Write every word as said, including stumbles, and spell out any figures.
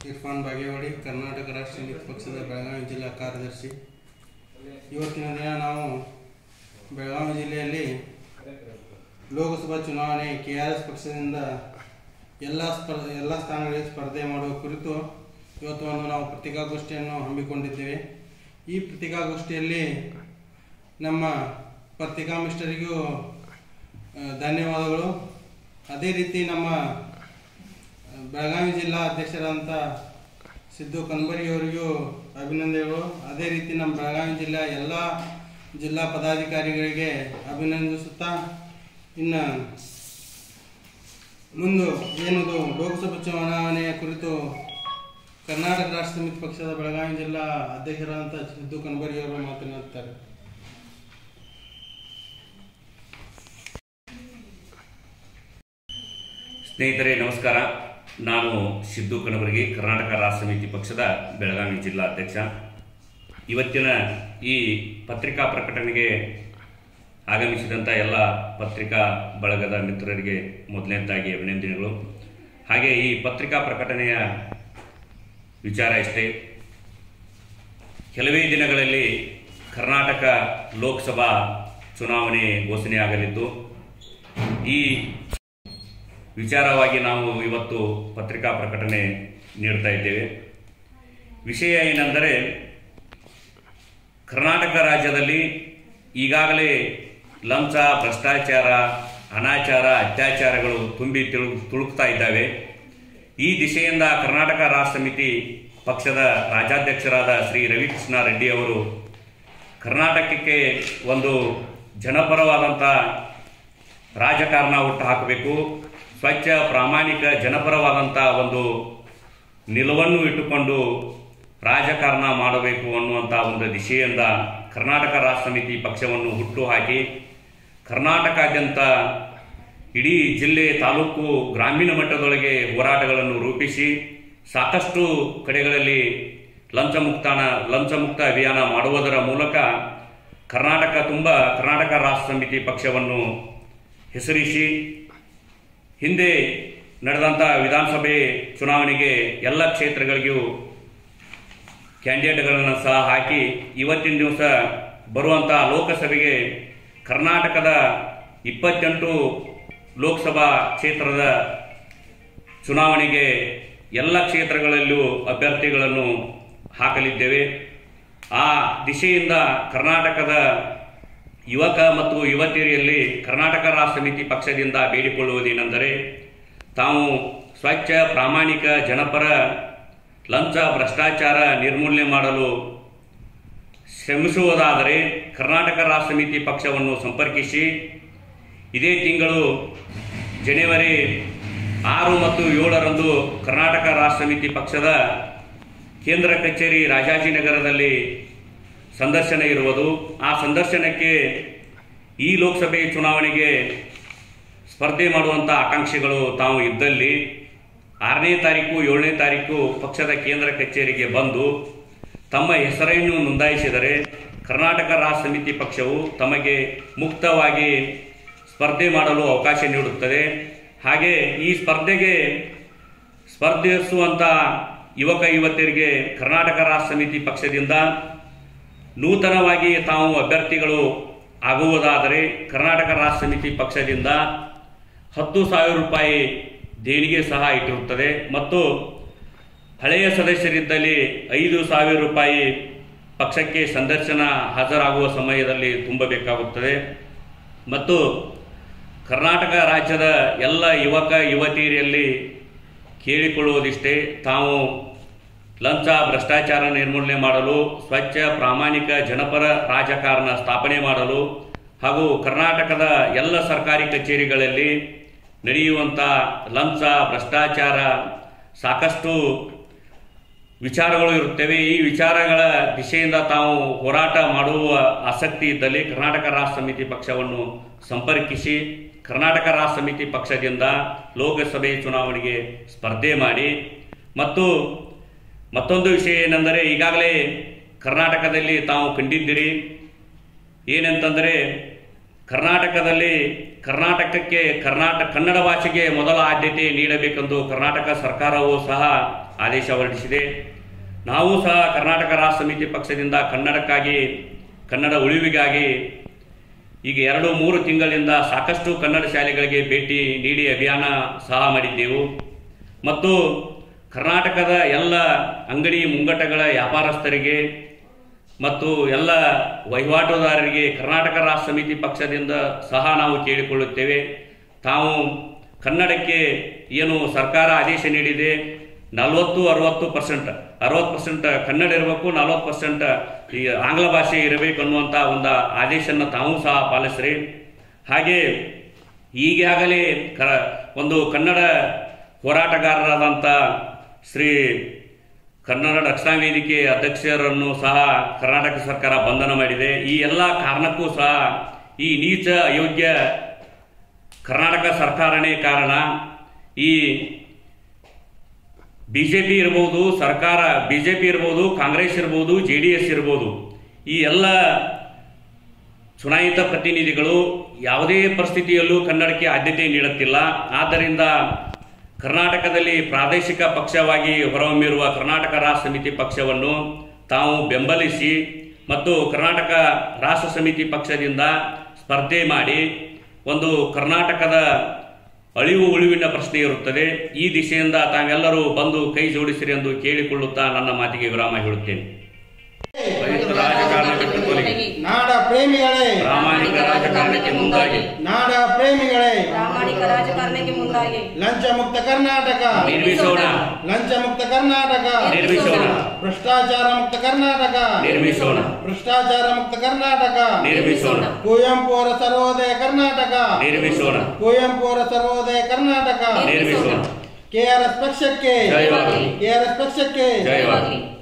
ಇರ್ಫಾನ್ ಬಾಗೇವಾಡಿ, ಕರ್ನಾಟಕ ರಾಷ್ಟ್ರ ಸಮಿತಿ ಪಕ್ಷದ ಬೆಳಗಾವಿ ಜಿಲ್ಲಾ ಕಾರ್ಯದರ್ಶಿ. ಇವತ್ತಿನ ದಿನ ನಾವು ಬೆಳಗಾವಿ ಜಿಲ್ಲೆಯಲ್ಲಿ ಲೋಕಸಭಾ ಚುನಾವಣೆ ಕೆ ಆರ್ ಎಸ್ ಪಕ್ಷದಿಂದ ಎಲ್ಲ ಸ್ಪರ್ಧೆ ಎಲ್ಲ ಸ್ಥಾನಗಳಿಗೆ ಸ್ಪರ್ಧೆ ಮಾಡುವ ಕುರಿತು ಇವತ್ತು ಒಂದು ನಾವು ಪತ್ರಿಕಾಗೋಷ್ಠಿಯನ್ನು ಹಮ್ಮಿಕೊಂಡಿದ್ದೇವೆ. ಈ ಪತ್ರಿಕಾಗೋಷ್ಠಿಯಲ್ಲಿ ನಮ್ಮ ಪತ್ರಿಕಾ ಮಿಸ್ಟರಿಗೂ ಧನ್ಯವಾದಗಳು. ಅದೇ ರೀತಿ ನಮ್ಮ ಬೆಳಗಾವಿ ಜಿಲ್ಲಾ ಅಧ್ಯಕ್ಷರಾದಂಥ ಸಿದ್ದು ಕನಬರಿಯವರಿಗೂ ಅಭಿನಂದನೆಗಳು. ಅದೇ ರೀತಿ ನಮ್ಮ ಬೆಳಗಾವಿ ಜಿಲ್ಲೆಯ ಎಲ್ಲ ಜಿಲ್ಲಾ ಪದಾಧಿಕಾರಿಗಳಿಗೆ ಅಭಿನಂದಿಸುತ್ತಾ, ಇನ್ನು ಮುಂದೆ ಏನದು ಲೋಕಸಭಾ ಚುನಾವಣೆಯ ಕುರಿತು ಕರ್ನಾಟಕ ರಾಷ್ಟ್ರ ಸಮಿತಿ ಪಕ್ಷದ ಬೆಳಗಾವಿ ಜಿಲ್ಲಾ ಅಧ್ಯಕ್ಷರಾದಂಥ ಸಿದ್ದು ಕನಬರಿಯವರು ಮಾತನಾಡುತ್ತಾರೆ. ಸ್ನೇಹಿತರೆ ನಮಸ್ಕಾರ. ನಾನು ಸಿದ್ದು ಕನಬರಗಿ, ಕರ್ನಾಟಕ ರಾಷ್ಟ್ರ ಸಮಿತಿ ಪಕ್ಷದ ಬೆಳಗಾವಿ ಜಿಲ್ಲಾ ಅಧ್ಯಕ್ಷ. ಇವತ್ತಿನ ಈ ಪತ್ರಿಕಾ ಪ್ರಕಟಣೆಗೆ ಆಗಮಿಸಿದಂಥ ಎಲ್ಲ ಪತ್ರಿಕಾ ಬಳಗದ ಮಿತ್ರರಿಗೆ ಮೊದಲನೇದಾಗಿ ಅಭಿನಂದನೆಗಳು. ಹಾಗೆ ಈ ಪತ್ರಿಕಾ ಪ್ರಕಟಣೆಯ ವಿಚಾರ ಇಷ್ಟೇ. ಕೆಲವೇ ದಿನಗಳಲ್ಲಿ ಕರ್ನಾಟಕ ಲೋಕಸಭಾ ಚುನಾವಣೆ ಘೋಷಣೆಯಾಗಲಿದ್ದು, ಈ ವಿಚಾರವಾಗಿ ನಾವು ಇವತ್ತು ಪತ್ರಿಕಾ ಪ್ರಕಟಣೆ ನೀಡ್ತಾ ಇದ್ದೇವೆ. ವಿಷಯ ಏನೆಂದರೆ, ಕರ್ನಾಟಕ ರಾಜ್ಯದಲ್ಲಿ ಈಗಾಗಲೇ ಲಂಚ, ಭ್ರಷ್ಟಾಚಾರ, ಅನಾಚಾರ, ಅತ್ಯಾಚಾರಗಳು ತುಂಬಿ ತಿಳು ತುಳುಕ್ತಾ ಇದ್ದಾವೆ. ಈ ದಿಶೆಯಿಂದ ಕರ್ನಾಟಕ ರಾಷ್ಟ್ರ ಸಮಿತಿ ಪಕ್ಷದ ರಾಜ್ಯಾಧ್ಯಕ್ಷರಾದ ಶ್ರೀ ರವಿಕೃಷ್ಣ ರೆಡ್ಡಿ ಅವರು ಕರ್ನಾಟಕಕ್ಕೆ ಒಂದು ಜನಪರವಾದಂಥ ರಾಜಕಾರಣ ಹುಟ್ಟು ಹಾಕಬೇಕು, ಸ್ವಚ್ಛ, ಪ್ರಾಮಾಣಿಕ, ಜನಪರವಾದಂಥ ಒಂದು ನಿಲುವನ್ನು ಇಟ್ಟುಕೊಂಡು ರಾಜಕಾರಣ ಮಾಡಬೇಕು ಅನ್ನುವಂಥ ಒಂದು ದಿಶೆಯಿಂದ ಕರ್ನಾಟಕ ರಾಷ್ಟ್ರ ಸಮಿತಿ ಪಕ್ಷವನ್ನು ಹುಟ್ಟು ಹಾಕಿ ಕರ್ನಾಟಕಾದ್ಯಂತ ಇಡೀ ಜಿಲ್ಲೆ, ತಾಲೂಕು, ಗ್ರಾಮೀಣ ಮಟ್ಟದೊಳಗೆ ಹೋರಾಟಗಳನ್ನು ರೂಪಿಸಿ ಸಾಕಷ್ಟು ಕಡೆಗಳಲ್ಲಿ ಲಂಚಮುಕ್ತಾನ ಲಂಚಮುಕ್ತ ಅಭಿಯಾನ ಮಾಡುವುದರ ಮೂಲಕ ಕರ್ನಾಟಕ ತುಂಬ ಕರ್ನಾಟಕ ರಾಷ್ಟ್ರ ಸಮಿತಿ ಪಕ್ಷವನ್ನು ಹೆಸರಿಸಿ ಹಿಂದೆ ನಡೆದಂಥ ವಿಧಾನಸಭೆ ಚುನಾವಣೆಗೆ ಎಲ್ಲ ಕ್ಷೇತ್ರಗಳಿಗೂ ಕ್ಯಾಂಡಿಡೇಟ್ಗಳನ್ನು ಸಹ ಹಾಕಿ ಇವತ್ತಿನ ದಿವಸ ಬರುವಂಥ ಲೋಕಸಭೆಗೆ ಕರ್ನಾಟಕದ ಇಪ್ಪತ್ತೆಂಟು ಲೋಕಸಭಾ ಕ್ಷೇತ್ರದ ಚುನಾವಣೆಗೆ ಎಲ್ಲ ಕ್ಷೇತ್ರಗಳಲ್ಲೂ ಅಭ್ಯರ್ಥಿಗಳನ್ನು ಹಾಕಲಿದ್ದೇವೆ. ಆ ದಿಶೆಯಿಂದ ಕರ್ನಾಟಕದ ಯುವಕ ಮತ್ತು ಯುವತಿಯರಲ್ಲಿ ಕರ್ನಾಟಕ ರಾಷ್ಟ್ರ ಸಮಿತಿ ಪಕ್ಷದಿಂದ ಬೇಡಿಕೊಳ್ಳುವುದೇನೆಂದರೆ, ತಾವು ಸ್ವಚ್ಛ, ಪ್ರಾಮಾಣಿಕ, ಜನಪರ, ಲಂಚ, ಭ್ರಷ್ಟಾಚಾರ ನಿರ್ಮೂಲನೆ ಮಾಡಲು ಶ್ರಮಿಸುವುದಾದರೆ ಕರ್ನಾಟಕ ರಾಷ್ಟ್ರ ಸಮಿತಿ ಪಕ್ಷವನ್ನು ಸಂಪರ್ಕಿಸಿ. ಇದೇ ತಿಂಗಳು ಜನವರಿ ಆರು ಮತ್ತು ಏಳರಂದು ಕರ್ನಾಟಕ ರಾಷ್ಟ್ರ ಸಮಿತಿ ಪಕ್ಷದ ಕೇಂದ್ರ ಕಚೇರಿ ರಾಜಾಜಿನಗರದಲ್ಲಿ ಸಂದರ್ಶನ ಇರುವುದು. ಆ ಸಂದರ್ಶನಕ್ಕೆ ಈ ಲೋಕಸಭೆ ಚುನಾವಣೆಗೆ ಸ್ಪರ್ಧೆ ಮಾಡುವಂಥ ಆಕಾಂಕ್ಷಿಗಳು ತಾವು ಇದ್ದಲ್ಲಿ ಆರನೇ ತಾರೀಕು ಏಳನೇ ತಾರೀಕು ಪಕ್ಷದ ಕೇಂದ್ರ ಕಚೇರಿಗೆ ಬಂದು ತಮ್ಮ ಹೆಸರನ್ನು ನೋಂದಾಯಿಸಿದರೆ ಕರ್ನಾಟಕ ರಾಷ್ಟ್ರ ಸಮಿತಿ ಪಕ್ಷವು ತಮಗೆ ಮುಕ್ತವಾಗಿ ಸ್ಪರ್ಧೆ ಮಾಡಲು ಅವಕಾಶ ನೀಡುತ್ತದೆ. ಹಾಗೆ ಈ ಸ್ಪರ್ಧೆಗೆ ಸ್ಪರ್ಧಿಸುವಂಥ ಯುವಕ ಯುವತಿಯರಿಗೆ ಕರ್ನಾಟಕ ರಾಷ್ಟ್ರ ಸಮಿತಿ ಪಕ್ಷದಿಂದ ನೂತನವಾಗಿ ತಾವು ಅಭ್ಯರ್ಥಿಗಳು ಆಗುವುದಾದರೆ ಕರ್ನಾಟಕ ರಾಷ್ಟ್ರ ಸಮಿತಿ ಪಕ್ಷದಿಂದ ಹತ್ತು ಸಾವಿರ ರೂಪಾಯಿ ದೇಣಿಗೆ ಸಹ ಇಟ್ಟಿರುತ್ತದೆ ಮತ್ತು ಹಳೆಯ ಸದಸ್ಯರಿದ್ದಲ್ಲಿ ಐದು ಸಾವಿರ ರೂಪಾಯಿ ಪಕ್ಷಕ್ಕೆ ಸಂದರ್ಶನ ಹಾಜರಾಗುವ ಸಮಯದಲ್ಲಿ ತುಂಬಬೇಕಾಗುತ್ತದೆ. ಮತ್ತು ಕರ್ನಾಟಕ ರಾಜ್ಯದ ಎಲ್ಲ ಯುವಕ ಯುವತಿಯರಲ್ಲಿ ಕೇಳಿಕೊಳ್ಳುವುದಿಷ್ಟೇ, ತಾವು ಲಂಚ, ಭ್ರಷ್ಟಾಚಾರ ನಿರ್ಮೂಲನೆ ಮಾಡಲು, ಸ್ವಚ್ಛ, ಪ್ರಾಮಾಣಿಕ, ಜನಪರ ರಾಜಕಾರಣ ಸ್ಥಾಪನೆ ಮಾಡಲು ಹಾಗೂ ಕರ್ನಾಟಕದ ಎಲ್ಲ ಸರ್ಕಾರಿ ಕಚೇರಿಗಳಲ್ಲಿ ನಡೆಯುವಂಥ ಲಂಚ, ಭ್ರಷ್ಟಾಚಾರ ಸಾಕಷ್ಟು ವಿಚಾರಗಳು ಇರುತ್ತವೆ. ಈ ವಿಚಾರಗಳ ದಿಶೆಯಿಂದ ತಾವು ಹೋರಾಟ ಮಾಡುವ ಆಸಕ್ತಿ ಇದ್ದಲ್ಲಿ ಕರ್ನಾಟಕ ರಾಷ್ಟ್ರ ಸಮಿತಿ ಪಕ್ಷವನ್ನು ಸಂಪರ್ಕಿಸಿ ಕರ್ನಾಟಕ ರಾಷ್ಟ್ರ ಸಮಿತಿ ಪಕ್ಷದಿಂದ ಲೋಕಸಭೆ ಚುನಾವಣೆಗೆ ಸ್ಪರ್ಧೆ ಮಾಡಿ. ಮತ್ತು ಮತ್ತೊಂದು ವಿಷಯ ಏನೆಂದರೆ, ಈಗಾಗಲೇ ಕರ್ನಾಟಕದಲ್ಲಿ ತಾವು ಕಂಡಿದ್ದೀರಿ ಏನಂತಂದರೆ, ಕರ್ನಾಟಕದಲ್ಲಿ ಕರ್ನಾಟಕಕ್ಕೆ ಕರ್ನಾಟಕ ಕನ್ನಡ ಭಾಷೆಗೆ ಮೊದಲ ಆದ್ಯತೆ ನೀಡಬೇಕೆಂದು ಕರ್ನಾಟಕ ಸರ್ಕಾರವು ಸಹ ಆದೇಶ ಹೊರಡಿಸಿದೆ. ನಾವು ಸಹ ಕರ್ನಾಟಕ ರಾಷ್ಟ್ರ ಸಮಿತಿ ಪಕ್ಷದಿಂದ ಕನ್ನಡಕ್ಕಾಗಿ, ಕನ್ನಡ ಉಳಿವಿಗಾಗಿ ಈಗ ಎರಡು ಮೂರು ತಿಂಗಳಿಂದ ಸಾಕಷ್ಟು ಕನ್ನಡ ಶಾಲೆಗಳಿಗೆ ಭೇಟಿ ನೀಡಿ ಅಭಿಯಾನ ಸಹ ಮಾಡಿದ್ದೆವು. ಮತ್ತು ಕರ್ನಾಟಕದ ಎಲ್ಲ ಅಂಗಡಿ ಮುಂಗಟ್ಟಗಳ ವ್ಯಾಪಾರಸ್ಥರಿಗೆ ಮತ್ತು ಎಲ್ಲ ವಹಿವಾಟುದಾರರಿಗೆ ಕರ್ನಾಟಕ ರಾಷ್ಟ್ರ ಸಮಿತಿ ಪಕ್ಷದಿಂದ ಸಹ ನಾವು ಕೇಳಿಕೊಳ್ಳುತ್ತೇವೆ, ತಾವು ಕನ್ನಡಕ್ಕೆ ಏನು ಸರ್ಕಾರ ಆದೇಶ ನೀಡಿದೆ ನಲವತ್ತು ಅರವತ್ತು ಪರ್ಸೆಂಟ್ ಅರವತ್ತು ಪರ್ಸೆಂಟ್ ಕನ್ನಡ ಇರಬೇಕು, ನಲವತ್ತು ಪರ್ಸೆಂಟ್ ಈ ಆಂಗ್ಲ ಭಾಷೆ ಇರಬೇಕು ಅನ್ನುವಂಥ ಒಂದು ಆದೇಶವನ್ನು ತಾವು ಸಹ ಪಾಲಿಸ್ರಿ. ಹಾಗೆ ಈಗಾಗಲೇ ಕ ಒಂದು ಕನ್ನಡ ಹೋರಾಟಗಾರರಾದಂಥ ಶ್ರೀ ಕನ್ನಡ ರಕ್ಷಣಾ ವೇದಿಕೆ ಅಧ್ಯಕ್ಷರನ್ನು ಸಹ ಕರ್ನಾಟಕ ಸರ್ಕಾರ ಬಂಧನ ಮಾಡಿದೆ. ಈ ಎಲ್ಲ ಕಾರಣಕ್ಕೂ ಸಹ ಈ ನೀಚ ಅಯೋಗ್ಯ ಕರ್ನಾಟಕ ಸರ್ಕಾರನೇ ಕಾರಣ. ಈ ಬಿ ಜೆ ಪಿ ಇರ್ಬೋದು, ಸರ್ಕಾರ ಬಿ ಜೆ ಪಿ ಇರ್ಬೋದು, ಕಾಂಗ್ರೆಸ್ ಇರ್ಬೋದು, ಜೆ ಡಿ ಎಸ್ ಇರ್ಬೋದು, ಈ ಎಲ್ಲ ಚುನಾಯಿತ ಪ್ರತಿನಿಧಿಗಳು ಯಾವುದೇ ಪರಿಸ್ಥಿತಿಯಲ್ಲೂ ಕನ್ನಡಕ್ಕೆ ಆದ್ಯತೆ ನೀಡುತ್ತಿಲ್ಲ. ಆದ್ದರಿಂದ ಕರ್ನಾಟಕದಲ್ಲಿ ಪ್ರಾದೇಶಿಕ ಪಕ್ಷವಾಗಿ ಹೊರಹೊಮ್ಮಿರುವ ಕರ್ನಾಟಕ ರಾಷ್ಟ್ರ ಸಮಿತಿ ಪಕ್ಷವನ್ನು ತಾವು ಬೆಂಬಲಿಸಿ ಮತ್ತು ಕರ್ನಾಟಕ ರಾಷ್ಟ್ರ ಸಮಿತಿ ಪಕ್ಷದಿಂದ ಸ್ಪರ್ಧೆ ಮಾಡಿ ಒಂದು ಕರ್ನಾಟಕದ ಅಳಿವು ಉಳಿವಿನ ಪ್ರಶ್ನೆ ಇರುತ್ತದೆ. ಈ ದಿಶೆಯಿಂದ ತಾವೆಲ್ಲರೂ ಬಂದು ಕೈ ಜೋಡಿಸಿರಿ ಎಂದು ಕೇಳಿಕೊಳ್ಳುತ್ತಾ ನನ್ನ ಮಾತಿಗೆ ವಿರಾಮ ಹೇಳುತ್ತೇನೆ. ರಾಜಕಾರಣ ಬಿಟ್ಟು ತೊಲಗಿ, ನಾಡ ಪ್ರೇಮಿಗಳೇ ಪ್ರಾಮಾಣಿಕ ರಾಜಕಾರಣಕ್ಕೆ ಮುಂದಾಗಿ, ನಾಡ ಪ್ರೇಮಿಗಳೇ ಪ್ರಾಮಾಣಿಕ ರಾಜಕಾರಣಕ್ಕೆ ಮುಂದಾಗಿ, ಲಂಚ ಮುಕ್ತ ಕರ್ನಾಟಕ ನಿರ್ಮಿಸೋಣ, ಲಂಚ ಮುಕ್ತ ಕರ್ನಾಟಕ ನಿರ್ಮಿಸೋಣ, ಭ್ರಷ್ಟಾಚಾರ ಮುಕ್ತ ಕರ್ನಾಟಕ ನಿರ್ಮಿಸೋಣ, ಭ್ರಷ್ಟಾಚಾರ ಮುಕ್ತ ಕರ್ನಾಟಕ ನಿರ್ಮಿಸೋಣ, ಕುವೆಂಪು ಅವರ ಸರ್ವೋದಯ ಕರ್ನಾಟಕ ನಿರ್ಮಿಸೋಣ, ಕುವೆಂಪು ಅವರ ಸರ್ವೋದಯ ಕರ್ನಾಟಕ ನಿರ್ಮಿಸೋಣ. ಕೆಆರ್ಎಸ್ ಪಕ್ಷಕ್ಕೆ, ಜಯವಾಗಲಿ. ಕೆಆರ್ಎಸ್ ಪಕ್ಷಕ್ಕೆ ಜಯವಾಗಲಿ.